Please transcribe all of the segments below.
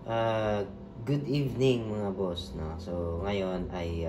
Uh, Good evening mga boss, no? So ngayon ay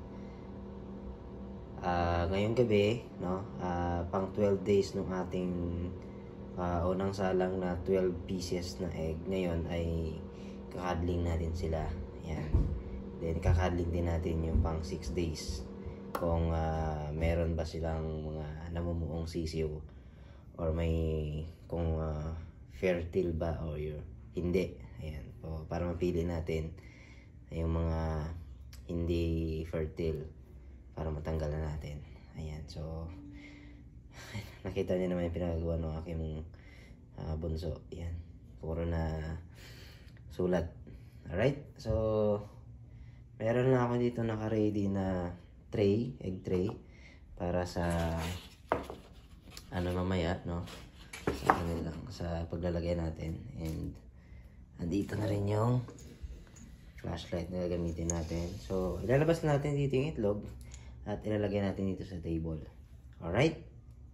ngayong gabi, no? Pang 12 days nung ating unang salang na 12 pieces na egg. Ngayon ay kakadling natin sila. Yan. Then kakadling din natin yung pang 6 days. Kung meron ba silang mga namumuong sisiw or may kung fertile ba o hindi. Ayan. So, para mapili natin yung mga hindi fertile para matanggal na natin. Ayan. So, nakita niyo naman yung pinagagawa ng aking bunso. Ayan. Puro na sulat. Alright. So, meron na ako dito naka-ready na tray, egg tray para sa mamaya, no? Sa paglalagay natin. And andito na rin yung flashlight na gagamitin natin. So, ilalabas natin dito yung itlog at ilalagay natin dito sa table. Alright?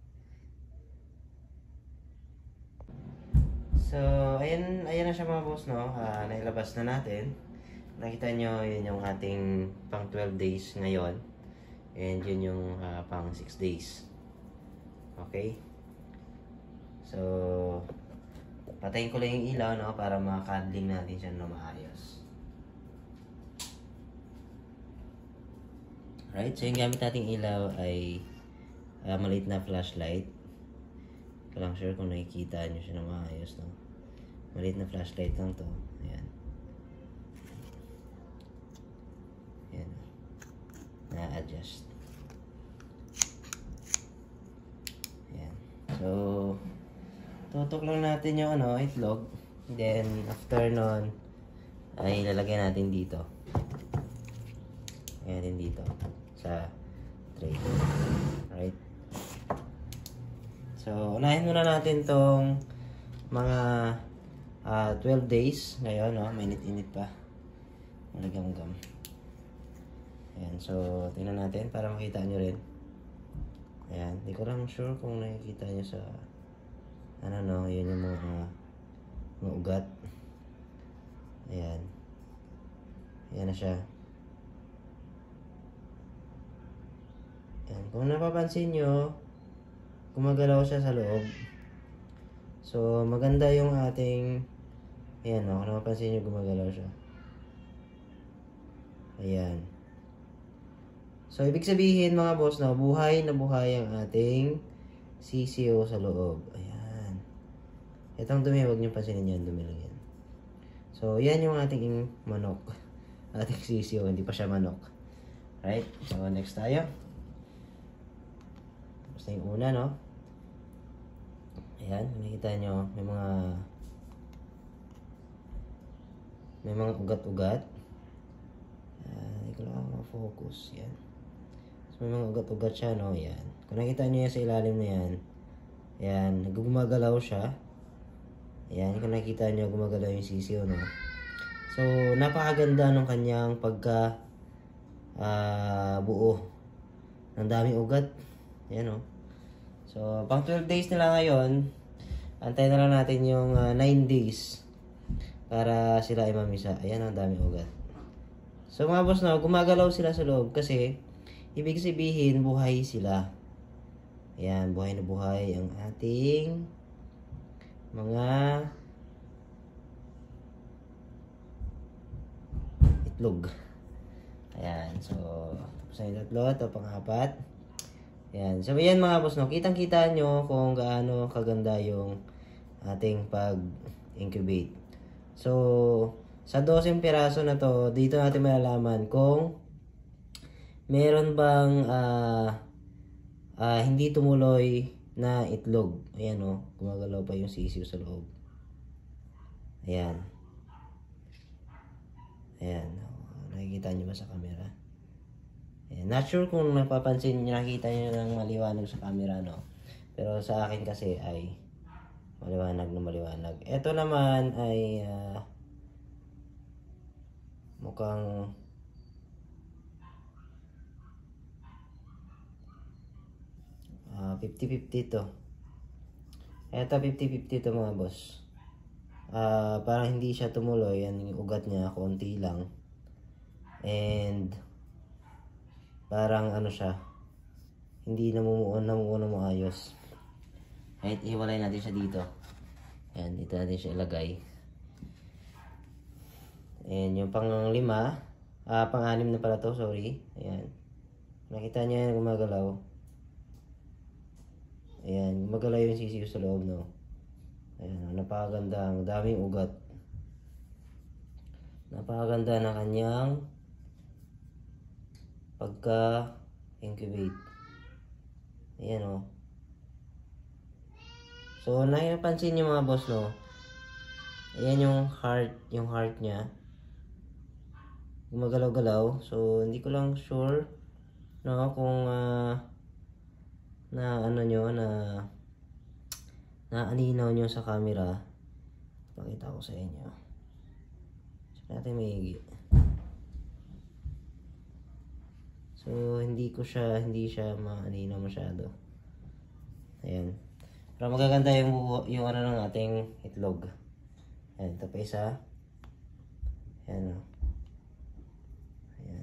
So, ayan na siya mga boss, no? Nailabas na natin. Nakita nyo, yun yung ating pang 12 days ngayon. And yun yung pang 6 days. Okay? So, patayin ko lang yung ilaw, no, para makakadling natin siya na maayos. Alright, so yung gamit nating ilaw ay maliit na flashlight. Hindi ko lang sure kung nakikita nyo siya na maayos, no. Maliit na flashlight lang to. Ayan. Ayan. Na-adjust. Ayan. So, tutok lang natin yung itlog. Then, after nun, ay ilalagay natin dito. Ayan din dito. Sa tray. Alright. So, unahin muna natin tong mga 12 days. Ngayon, no? Mainit-init pa. Malagam-gam. Ayan. So, tingnan natin para makita nyo rin. Ayan. Hindi ko lang sure kung nakikita nyo sa yun yung mga ugat. Ayan. Ayan na siya. Ayan. Kung napapansin nyo, gumagalaw siya sa loob. So, maganda yung ating, ayan, no? Kung napapansin nyo, gumagalaw siya. Ayan. So, ibig sabihin mga boss, no, buhay na buhay ang ating sisiyo sa loob. Ayan. Itong dumi, huwag nyo pansinin yan, dumi lang yan. So, yan yung ating manok. Ating sisiyo, hindi pa siya manok. Right? So, next tayo. Basta yung una, no? Ayan, nakikita nyo, may mga ugat-ugat. Hindi ko lang ma-focus. Yan. So, may mga ugat-ugat siya, no? Yan. Kung nakita nyo yan sa ilalim na yan, yan, gumagalaw siya. Ayan, kung nakikita nyo, gumagalaw yung sisiyo, no? So, napakaganda ng kanyang pagka buo. Ang daming ugat. Ayan, no? So, pang 12 days na lang ngayon. Antayin na lang natin yung 9 days para sila ay mamisa. Ayan, ang daming ugat. So, mga boss, no, gumagalaw sila sa loob kasi ibig sabihin, buhay sila. Ayan, buhay na buhay ang ating mga itlog. Ayan. So, tapos na yung tatlo. Ito pang-apat. Ayan. So, ayan mga boss, no? Kitang-kita nyo kung gaano kaganda yung ating pag-incubate. So, sa 12 piraso na to, dito natin malalaman kung meron bang hindi tumuloy na itlog. Ayan, o. Gumagalaw pa yung sisiw sa loob. Ayan. Ayan. Nakikita nyo ba sa camera? Ayan. Not sure kung napapansin nyo, nakikita nyo ng maliwanag sa camera, no? Pero sa akin kasi ay maliwanag na maliwanag. Ito naman ay mukhang Uh, 50-50 to. Ito 50-50 to mga boss. parang hindi siya tumuloy. Yan yung ugat niya, konti lang. And parang ano siya, hindi namumuo na maayos. Right, ihiwalay natin siya dito. Ayan, dito natin siya ilagay. And yung pang-5, pang-6 na pala to, sorry. Ayan. Nakita niyo yan, gumagalaw. Ayan, gumagalaw yung sisiyo sa loob, no? Ayan, napakaganda. Ang daming ugat. Napakaganda na kanyang pagka-incubate. Ayan, oh. So, napansin niyo mga boss, no? Ayan yung heart niya. Gumagalaw-galaw. So, hindi ko lang sure, no, kung naaninaw nyo sa camera. Pakita ko sa inyo. Check natin maigi. So, hindi siya maaninaw masyado. Ayan. Pero magaganda yung ano ng ating itlog. Ayan, ito pa isa. Ayan, o. Ayan.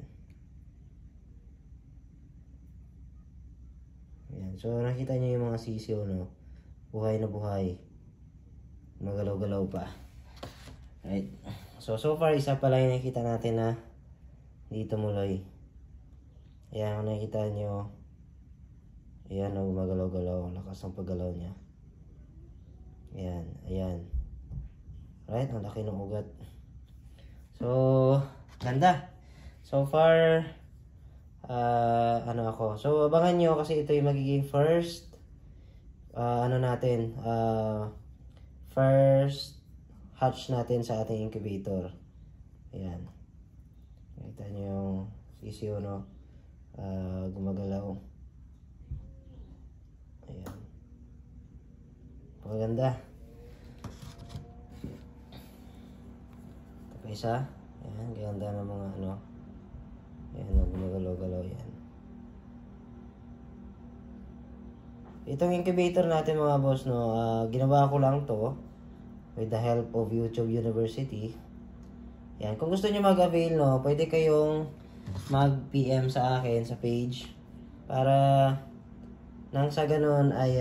Ayan. So, nakita niyo yung mga sisiyo, no? Buhay na buhay. Magalaw-galaw pa. Right. So far, isa pa lang yung nakikita natin na hindi tumuloy. Ayan, kung nakikita nyo, ayan, no, gumagalaw-galaw. Lakas ng paggalaw niya. Ayan, ayan. Right, ang laki ng ugat. So, ganda. So far, So, abangan nyo kasi ito yung magiging first first hatch natin sa ating incubator. Ayan. Nakita nyo yung sisiyo, no? Gumagalaw. Ayan. Pagaganda. Ito pa isa. Ayan. Ganda ng mga ano. Ayan, gumagalaw-galaw yan. Itong incubator natin mga boss, no, ginawa ko lang to with the help of YouTube University. Yan, kung gusto niyo mag-avail, no, pwede kayong mag-PM sa akin sa page para nang sa ganun ay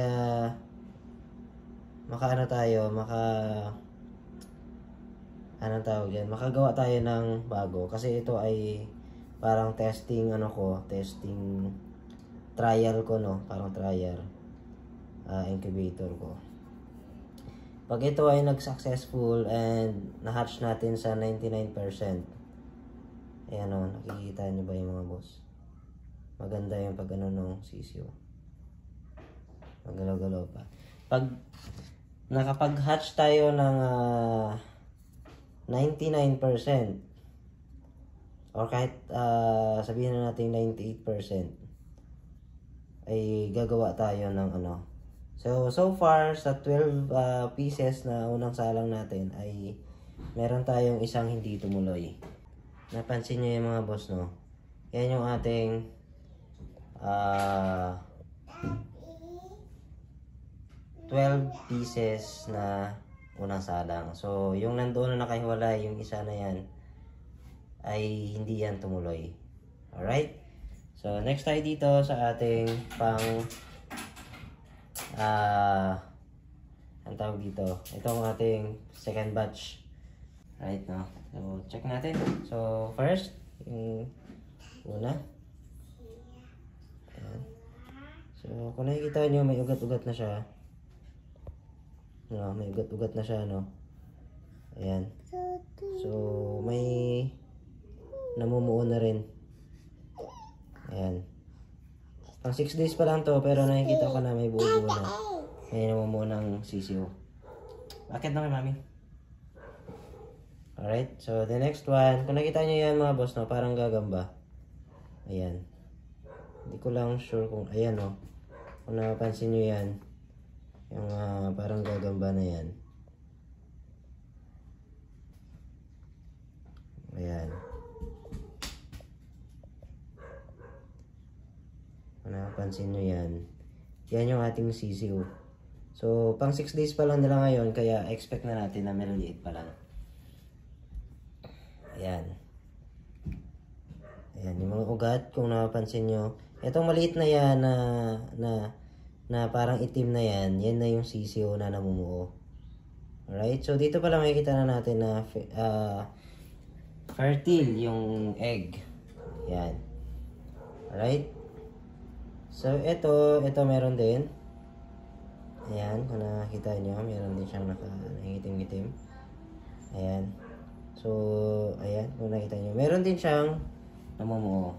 makagawa tayo ng bago kasi ito ay parang testing trial ko, no, parang trial incubator ko. Pag ito ay nag-successful and na-hatch natin sa 99%, ayan, o, nakikita nyo ba yung mga boss? Maganda yung pag-ano nung sisiyo. Magalaw-galaw pa. Pag nakapag-hatch tayo ng 99%, or kahit sabihin na natin 98%, ay gagawa tayo ng ano. So far, sa 12 pieces na unang salang natin, ay meron tayong isang hindi tumuloy. Napansin nyo yung mga boss, no? Yan yung ating 12 pieces na unang salang. So, yung nandoon na nakahiwalay, yung isa na yan, ay hindi yan tumuloy. Alright? So, next tayo dito sa ating ang tawag dito, itong ating second batch. Right, no? So, check natin. So, first, yung una. Ayan. So, kung nakikita nyo, may ugat-ugat na siya. No, may ugat-ugat na siya, no? Ayan. So, may namumuo na rin. Ayan. Pang 6 days pa lang to, pero nakikita ko na may buo-buo na. May namumuo ng sisiyo. Bakit na kay mami? Alright, so the next one. Kung nakita nyo yan mga boss, no, parang gagamba. Ayan. Hindi ko lang sure kung, ayan, no. Kung napansin nyo yan, yung parang gagamba na yan. Ayan. Kung napansin nyo yan, yan yung ating sisiyo. So, pang 6 days pa lang nila ngayon, kaya expect na natin na maliliit pa lang. Ayan. Ayan, yung mga ugat, kung napapansin nyo. Itong maliit na yan na parang itim na yan na yung sisiyo na namumuo. Alright, so dito pa lang makikita na natin na fertile yung egg. Ayan. Alright. So, ito meron din. Ayan, kung nakakita nyo, meron din siyang nangitim-gitim. Ayan. So, ayan, kung nakita nyo, meron din siyang namumuo.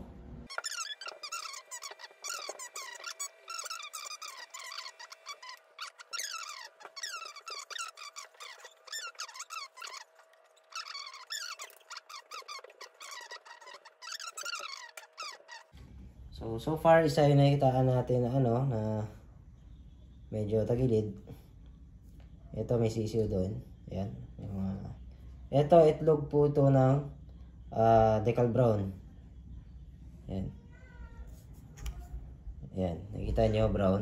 So far, isa yung nakikitaan natin na na medyo tagilid. Ito may sisiyo doon. Ayan. Ito, itlog po ito ng decal brown. Ayan. Ayan. Nakikita nyo, brown.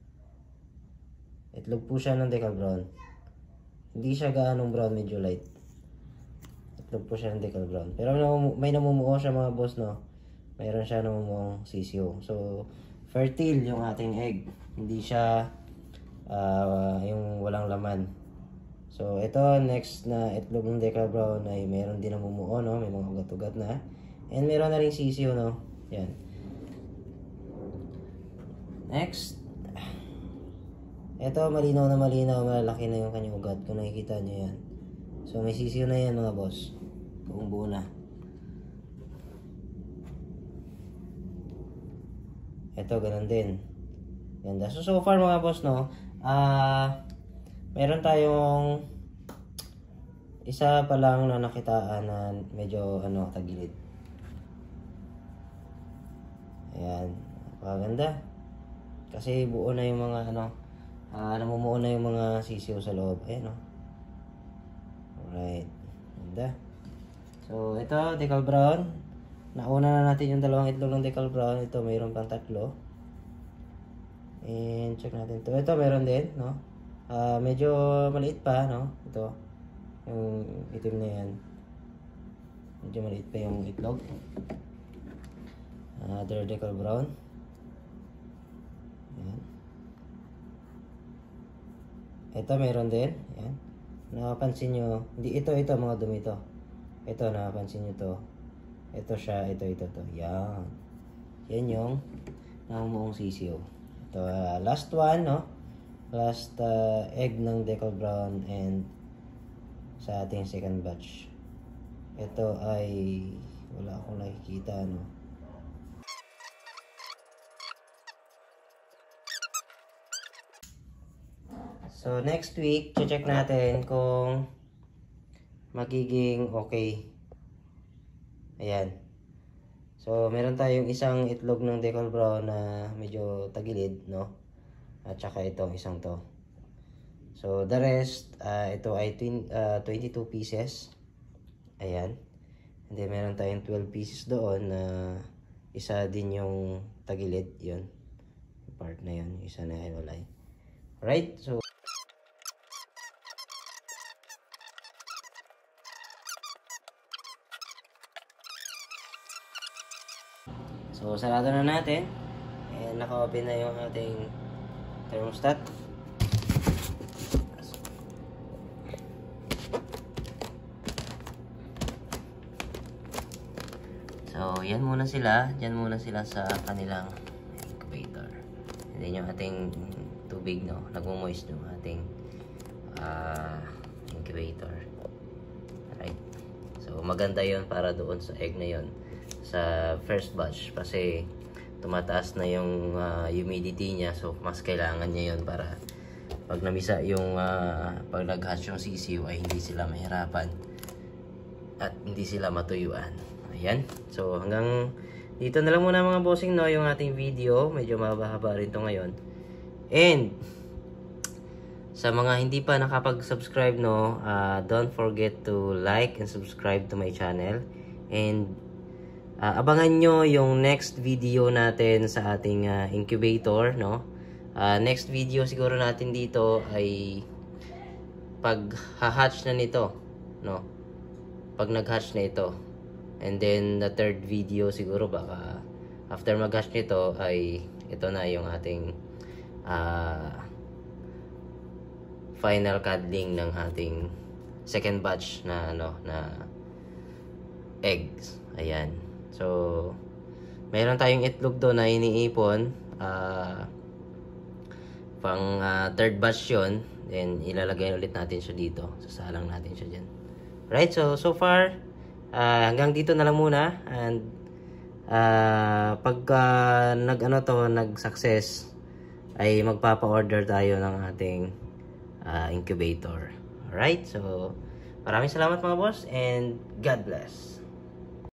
Itlog po siya ng decal brown. Hindi siya gaanong brown, medyo light. Itlog po siya ng decal brown. Pero may namumuo siya mga boss, no? Mayroon siya namumuong sisiyo. So, fertile yung ating egg. Hindi siya yung walang laman. So, ito, next na itlog ng decal brown ay mayroon din namumuo, no? May mga ugat-ugat na. And mayroon na rin sisiyo, no? Yan. Next. Ito, malinaw na malinaw. Malaki na yung kanyang ugat. Kung nakikita nyo yan. So, may sisiyo na yan, mga boss. Kung buo na. Ito, ganun din. Ganda. So far mga boss, no, meron tayong isa pa lang na nakitaan na medyo, tagilid. Ayan. Napakaganda. Kasi buo na yung mga, namumuo na yung mga sisiyo sa loob. Ayan, no. Alright. Ganda. So, ito, decal brown. Nauna na natin yung dalawang itlog ng decal brown. Ito, mayroon pang 3. And check natin ito. Ito, meron din, no? Medyo maliit pa, no? Ito. Yung itim na yan. Medyo maliit pa yung itlog. Another decal brown. Ayan. Ito, meron din. Ayan. Nakapansin nyo. Hindi, ito, mga dumi ito. Ito, nakapansin nyo to. Ito siya, ito to. Yan. Yan yung namumuong sisiyo. Ito, last one, no? Last egg ng decal brown and sa ating second batch. Ito ay wala akong nakikita, no? So, next week, check natin kung magiging okay. Ayan. So, meron tayong isang itlog ng decal brown na medyo tagilid, no? At saka itong isang to. So, the rest, ito ay 22 pieces. Ayan. And then, meron tayong 12 pieces doon na isa din yung tagilid. Yun. Yung part na yun. Isa na hiwalay. Alright? So, sarado na natin. And naka-open na yung ating thermostat. So, yan muna sila. Diyan muna sila sa kanilang incubator. And then yung ating tubig, no? Nagmo-moist yung ating incubator. Alright. So, maganda yon para doon sa egg na yon sa first batch kasi tumataas na yung humidity niya, so mas kailangan niya yon para pag namisa yung pag nag-hatch yung sisiw ay hindi sila mahirapan at hindi sila matuyuan. Ayan, so hanggang dito na lang muna mga bossing, no, yung ating video. Medyo mahaba rin to ngayon. And sa mga hindi pa nakapag-subscribe, no, don't forget to like and subscribe to my channel. And abangan nyo yung next video natin sa ating incubator, no? Next video siguro natin dito ay pag ha-hatch na nito, no? Pag nag-hatch na ito. And then the third video siguro baka after mag-hatch nito ay ito na yung ating final cuddling ng ating second batch na eggs. Ayan. So mayroon tayong itlog doon na iniipon. Pang third batch yun. Then ilalagay ulit natin siya dito. Sasalang natin siya dyan. Right, so far hanggang dito na lang muna. And pagka nag-success ay magpapa-order tayo ng ating incubator. Alright, so maraming salamat mga boss and God bless.